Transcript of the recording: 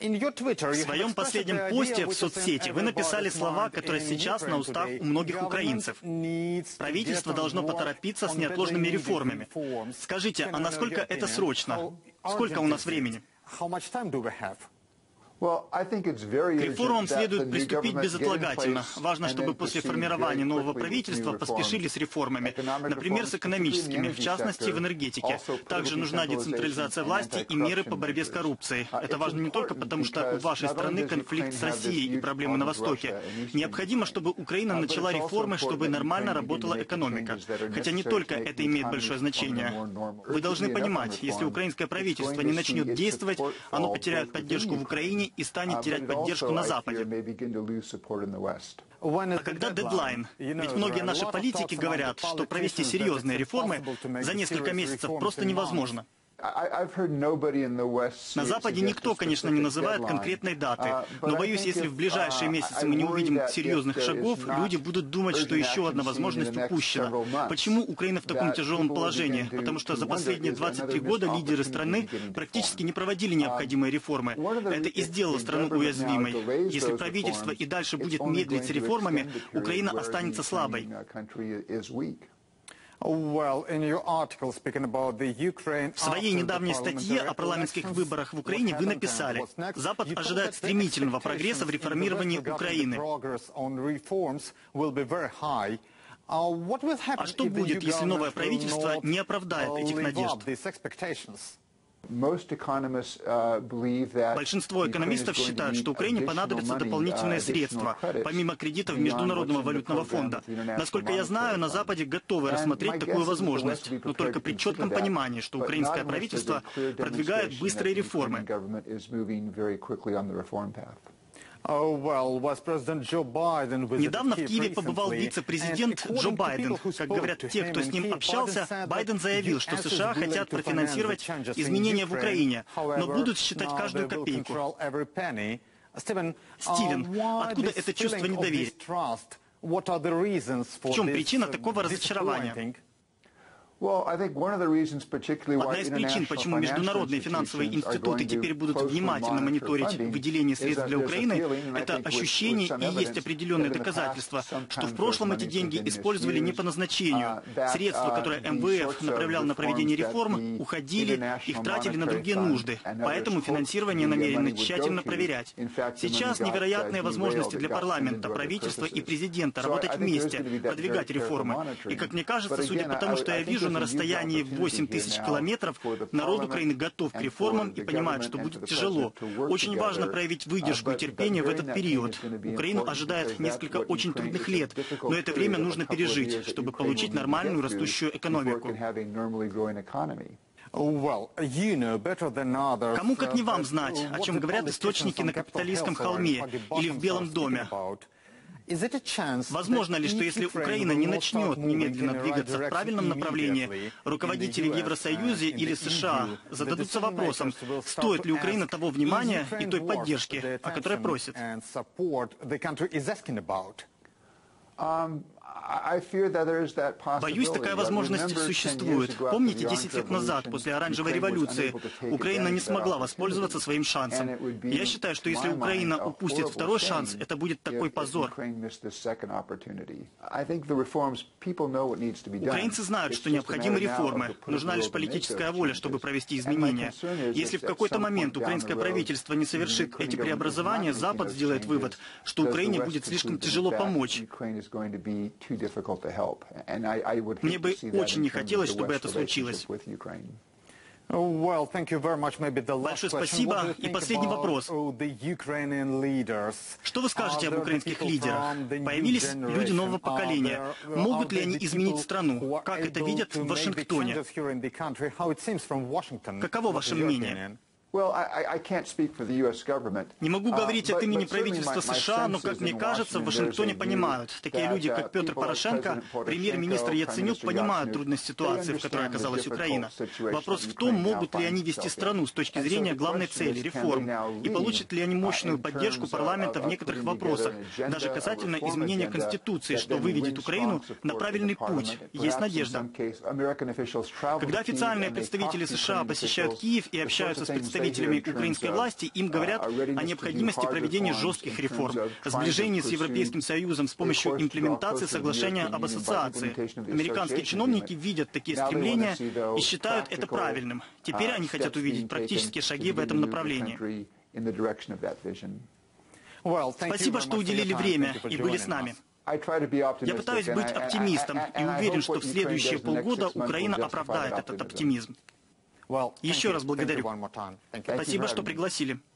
В своем последнем посте в соцсети вы написали слова, которые сейчас на устах у многих украинцев. Правительство должно поторопиться с неотложными реформами. Скажите, а насколько это срочно? Сколько у нас времени? К реформам следует приступить безотлагательно. Важно, чтобы после формирования нового правительства поспешили с реформами, например, с экономическими, в частности, в энергетике. Также нужна децентрализация власти и меры по борьбе с коррупцией. Это важно не только потому, что у вашей страны конфликт с Россией и проблемы на Востоке. Необходимо, чтобы Украина начала реформы, чтобы нормально работала экономика. Хотя не только это имеет большое значение. Вы должны понимать, если украинское правительство не начнет действовать, оно потеряет поддержку в Украине и станет терять поддержку на Западе. А когда дедлайн? Ведь многие наши политики говорят, что провести серьезные реформы за несколько месяцев просто невозможно. На Западе никто, конечно, не называет конкретной даты, но боюсь, если в ближайшие месяцы мы не увидим серьезных шагов, люди будут думать, что еще одна возможность упущена. Почему Украина в таком тяжелом положении? Потому что за последние 23 года лидеры страны практически не проводили необходимые реформы. Это и сделало страну уязвимой. Если правительство и дальше будет медлить с реформами, Украина останется слабой. В своей недавней статье о парламентских выборах в Украине вы написали: «Запад ожидает стремительного прогресса в реформировании Украины». А что будет, если новое правительство не оправдает этих надежд? Большинство экономистов считают, что Украине понадобятся дополнительные средства, помимо кредитов Международного валютного фонда. Насколько я знаю, на Западе готовы рассмотреть такую возможность, но только при четком понимании, что украинское правительство продвигает быстрые реформы. Недавно в Киеве побывал вице-президент Джо Байден. Как говорят те, кто с ним общался, Байден заявил, что США хотят профинансировать изменения в Украине, но будут считать каждую копейку. Стивен, откуда это чувство недоверия? В чем причина такого разочарования? Одна из причин, почему международные финансовые институты теперь будут внимательно мониторить выделение средств для Украины, это ощущение и есть определенные доказательства, что в прошлом эти деньги использовали не по назначению. Средства, которые МВФ направлял на проведение реформ, уходили, их тратили на другие нужды. Поэтому финансирование намерены тщательно проверять. Сейчас невероятные возможности для парламента, правительства и президента работать вместе, продвигать реформы. И, как мне кажется, судя по тому, что я вижу, на расстоянии 8 тысяч километров народ Украины готов к реформам и понимает, что будет тяжело. Очень важно проявить выдержку и терпение в этот период. Украину ожидает несколько очень трудных лет, но это время нужно пережить, чтобы получить нормальную растущую экономику. Кому, как не вам, знать, о чем говорят источники на капиталистском холме или в Белом доме? Возможно ли, что если Украина не начнет немедленно двигаться в правильном направлении, руководители в Евросоюзе или США зададутся вопросом, стоит ли Украина того внимания и той поддержки, о которой просит? Боюсь, такая возможность существует. Помните, 10 лет назад, после Оранжевой революции, Украина не смогла воспользоваться своим шансом. Я считаю, что если Украина упустит второй шанс, это будет такой позор. Украинцы знают, что необходимы реформы. Нужна лишь политическая воля, чтобы провести изменения. Если в какой-то момент украинское правительство не совершит эти преобразования, Запад сделает вывод, что Украине будет слишком тяжело помочь. Мне бы очень не хотелось, чтобы это случилось. Большое спасибо. И последний вопрос. Что вы скажете об украинских лидерах? Появились люди нового поколения. Могут ли они изменить страну? Как это видят в Вашингтоне? Каково ваше мнение? Не могу говорить от имени правительства США, но, как мне кажется, в Вашингтоне понимают. Такие люди, как Петр Порошенко, премьер-министр Яценюк, понимают трудность ситуации, в которой оказалась Украина. Вопрос в том, могут ли они вести страну с точки зрения главной цели – реформ, и получат ли они мощную поддержку парламента в некоторых вопросах, даже касательно изменения Конституции, что выведет Украину на правильный путь. Есть надежда. Когда официальные представители США посещают Киев и общаются с представителями представителями украинской власти, им говорят о необходимости проведения жестких реформ, сближения с Европейским Союзом с помощью имплементации соглашения об ассоциации. Американские чиновники видят такие стремления и считают это правильным. Теперь они хотят увидеть практические шаги в этом направлении. Спасибо, что уделили время и были с нами. Я пытаюсь быть оптимистом и уверен, что в следующие полгода Украина оправдает этот оптимизм. Еще раз благодарю. Спасибо, что пригласили.